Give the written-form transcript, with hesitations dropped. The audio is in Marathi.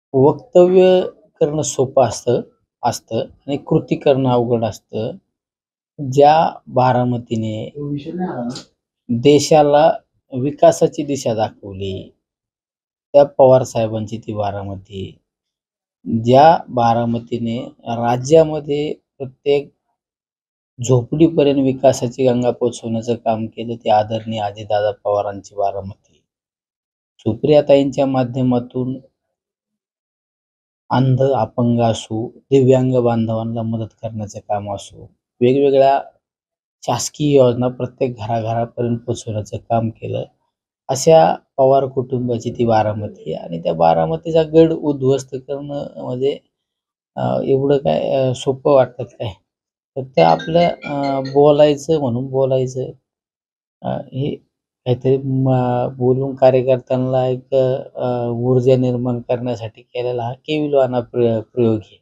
वक्तव्य करणं सोपं असतं असतं आणि कृती करणं अवघड असतं. ज्या बारामतीने देशाला विकासाची दिशा दाखवली, त्या पवार साहेबांची ती बारामती. ज्या बारामतीने राज्यामध्ये प्रत्येक झोपडीपर्यंत विकासाची गंगा पोहोचवण्याचं काम केलं, ते आदरणीय अजितदादा पवारांची बारामती. सुप्रियाताईंच्या माध्यमातून अंध, अपंग असो, दिव्यांग बांधवांना मदत करण्याचं काम असो, वेगवेगळ्या शासकीय योजना प्रत्येक घराघरापर्यंत पोहोचवण्याचं काम केलं. अशा पवार कुटुंबाची ती बारामती आणि त्या बारामतीचा गड उद्ध्वस्त करणं म्हणजे एवढं काय सोपं वाटतं काय? फक्त आपलं बोलायचं म्हणून बोलायचं. हे काहीतरी बोलून कार्यकर्त्यांना एक ऊर्जा निर्माण करण्यासाठी केलेला हा केविलवाणा प्रयोग आहे.